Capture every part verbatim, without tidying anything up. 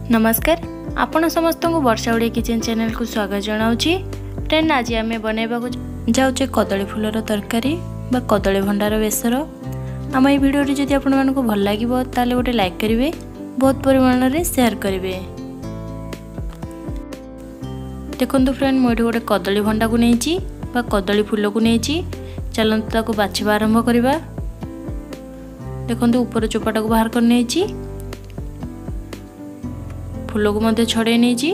नमस्कार आपण समस्त को वर्षा ओडिया किचन चैनल को स्वागत जनाऊँगी। फ्रेंड आज आम बनवा जाऊे कदली फूलर तरकारी बा कदली भंडार बेसर। आम ये भिडियो जदि आपण मानक भल लगे ताले गोटे लाइक करेंगे, बहुत परिमाण में शेयर करेंगे। देखो फ्रेंड मुझे गोटे कदली भंडा को नहीं बा कदली फूल को नहीं चलते ताको बाछवा आरंभ करवा। देखो ऊपर चोपाटा को बाहर कर नहीं फूल को मध्य छड़े नहीं।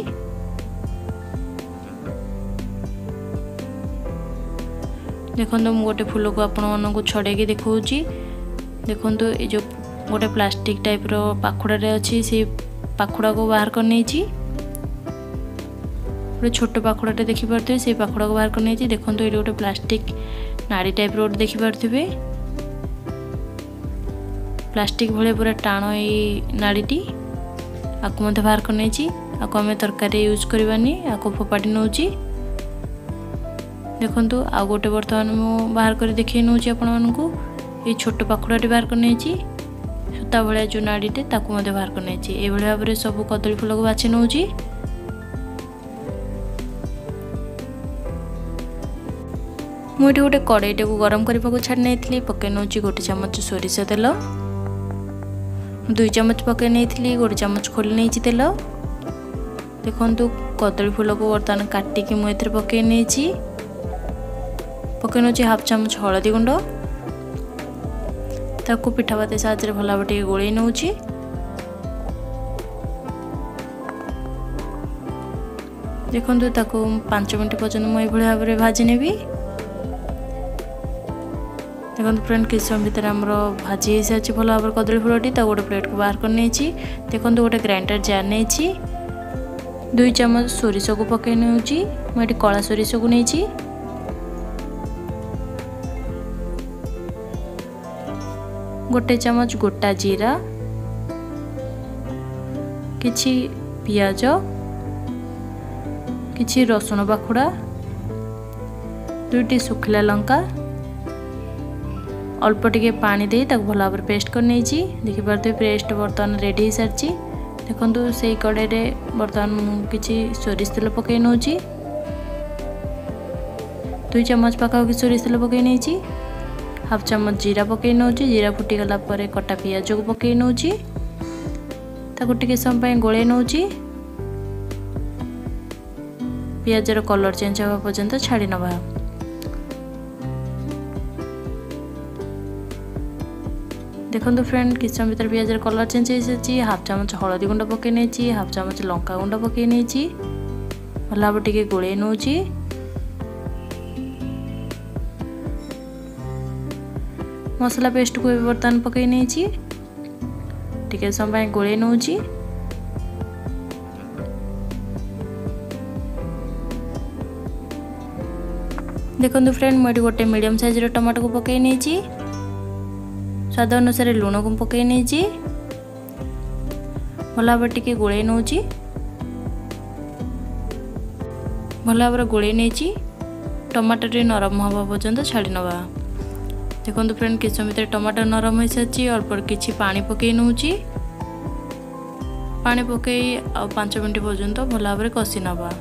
देखो मु गोटे फूल को आपण मानक छड़े देखी। देखो ये जो गोटे प्लास्टिक टाइप रो पाखुड़ा अच्छी से पाखुड़ा को बाहर कर नहीं गोटे छोट पाखुड़ाटे देखिपे से पाखुड़ा को बाहर कर नहीं। देखो ये गोटे प्लास्टिक नाड़ी टाइप रो देखिपे प्लास्टिक भाई पूरा टाण ये नाड़ीटी आपको मत बाहर कर नहीं आपको आम तरकारी यूज करवानी आपको फोपाड़ी नौ। देखो आ गोटे बर्तमान मु बाहर कर देखे नौ आपण मानू ये छोट पाखुड़ाटी बाहर कर नहीं सूता भाया जो नाड़ीटे ताकू मत बाहर कर नहीं। ये भाव में सब कदली फूल को बाछि नौ। मुझे गोटे कड़ईटे को गरम करने को छाड़ी नहीं पकई नौ गोटे चामच सोरिष तेल दुई चामच पकई नहीं गोटे चामच खोली नहीं तेल। देखो कदली फूल को बर्तमान काटिकी मुझे पकई नहीं पकई नौ हाफ चामच हलदी गुंड ताकू पिठापाती साहाय्य भल भाव टे गोल नौ। देखो ताकू पांच मिनट पर्यटन मुझे भाव में भाजी नेबी। देखो फ्रेंड किस समय भितर आम भाजी हो सारी भल भाव कदली फूलटी गोटे प्लेट को बाहर कर नहीं। देखो गोटे ग्राइंडर जार नहीं दुई चामच सोरिष को पकई नौ मुझे कला सोरिष को नहीं गोटे चामच गोटा जीरा किछि पियाज किछि रसुण पाखुड़ा दुईटी सुखिला लंका अल्प टिके पानी दे ताक भल भाव पेस्ट कर नहीं। देखिपे पेस्ट बर्तमान रेडी हो सारी। देखो से कड़े बर्तमान किछि सोरिष तेल पकई नौ दुई चामच पाखापाखि सोरिष तेल पकई नहीं हाफ चामच जीरा पकई नौ। जीरा फुटीगला कटा पियाज को पकई नौ टे समय गोले नौ पियाजर कलर चेंज हवा पर्यंत छाड़ी नवा। देखो फ्रेंड किस समय भर पियाजर कलर चेंज हो सारी। हाफ चामच हलदी गुंड पकई नहीं हाफ चामच लंका गुंड पकई नहीं भल भाव टे गोले नौ। मसला पेस्ट को बर्तमान पकई नहीं टिके समय गोले नौ। देखो फ्रेंड मुझे गोटे मीडियम साइज टमाटो को पकई नहीं स्वाद अनुसार लुण को पकई नहीं भल भाव टे गोले नौ भल भाव गोले नहीं टमाटो नरम हवा पर्यंत छाड़ी नवा। देखो फ्रेंड किस समय भर टमाटर नरम हो सारी अल्प किछि पानी पकई नौ पानी पकई आ पांच मिनट पर्यंत भल भाव कषि नवा।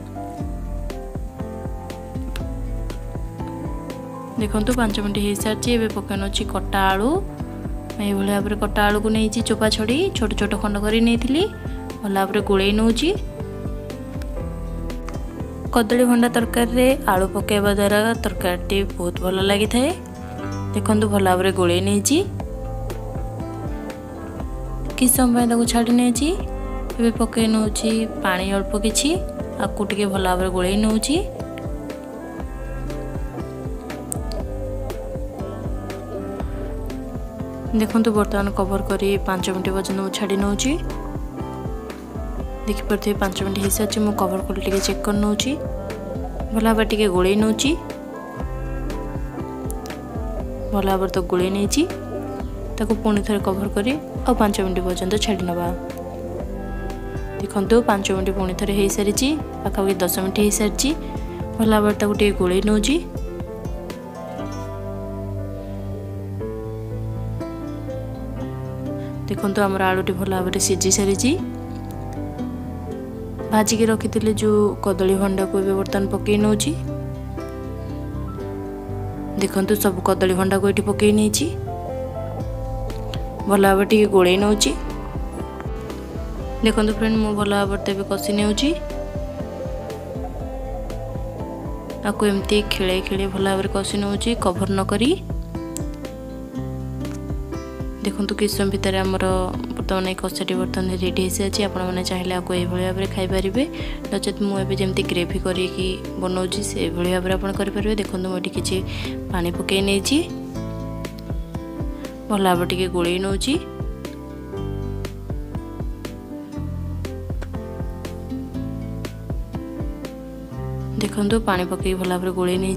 देखो पांच मिनट हो सारी एवं पकई नौ कटा आलू ये भाव में कटा आलू को नहीं चोपा छड़ी छोट छोट खंड कर नहीं भल भाव में गोल नौ। कदली भंडा तरकारी आलू पकईवा द्वारा तरकारी बहुत भल लगी थाए। देखो भल भाव में गोल नहीं किस समय छाड़ी नहीं एवं पकई नौ पानी अल्प किछि आपको टे भल भाव में गोल नौ। देखो बर्तमान कवर करी पांच मिनट पर्यटन छाड़ी नौ। देखिपे पांच मिनट हो सारी मुझे कवर कर टे चेक कर नौ भल भाव टे गोल नौ भल भाव तो गोल नहीं पुणी थे कवर करी आ पांच मिनट पर्यंत छाड़ी नवा। देखो पांच मिनट पुणी थे हो सारी पाखापाखि दस मिनट हो सारी भल भाव टे गोल नौ। देखो आमर आलूटी भल भाव में सीझी सारी भाजिकी रखी जो कदली भंडा को बर्तमान पकई नौ देखु सब कदली भंडा को ये पकई नहीं भल भाव टे गोल नौ देखु फ्रेंड मु भल भाव तेज कषि नौ आपको एमती खेले खेले भल भाव कषि नौ कभर न करी देखु किस समय भितर आमर बर्तमान कषाटी बर्तमान रेडी हो सारी आपने चाहिए आपको ये भाव में खाईपारे नचेत मुझे जमी ग्रेवी कर बनाऊँगी से भाव में आप करेंगे देखो मुझे किसी पानी पकई नहीं भल भाव टे गोल नौ देखो पानी पकई भल भाव गोल नहीं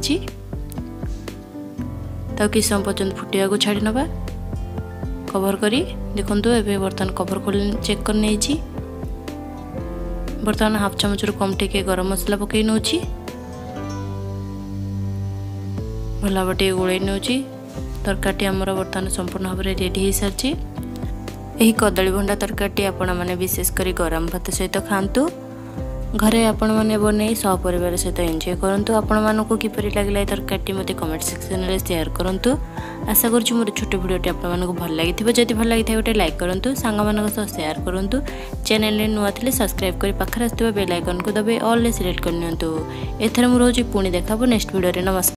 किस समय पर्यंत फुटिया को छाड़ी नवा कवर करी देखो एबे बर्तमान कवर खोल चेक कर नहीं बर्तमान हाफ चामच रु कम टे गरम मसला पकई नौ भल भाव टे गोल नौ तरकारी आमर बर्तमान संपूर्ण भाव में रेडी हो सारी यही कदली भंडा तरकारी आपण मैंने विशेषकर गरम भात सहित खातु घरे आपण मैंने बन सहपर सहित एंजॉय करूँ आपण मानक किपर लगे तरकारी मत कमेंट सेक्शन में शेयर करूँ आशा करुँ मोर छोट भिडियोटी आपको भल लगी जब भल लगी गोटे लाइक करूँ सांग सह शेयर करूँ चैनल नुआ थे सब्सक्राइब कर पाखे आसुवा बेल आइकन को दबे ऑल सिलेक्ट करनी एथर मुझे पुणी देखा नेक्स्ट भिडियो नमस्कार।